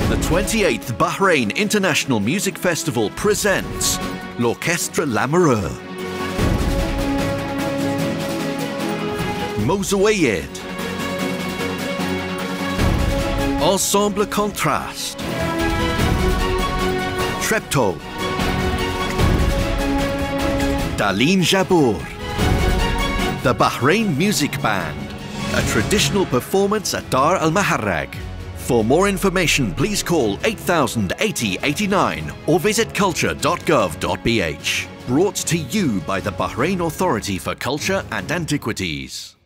The 28th Bahrain International Music Festival presents l'Orchestre L'Amoureux, Mozoayed, Ensemble Contraste, Trepto, Dalin Jabour, the Bahrain Music Band, a traditional performance at Dar Al Maharrag. For more information, please call 8000 80 89 or visit culture.gov.bh. Brought to you by the Bahrain Authority for Culture and Antiquities.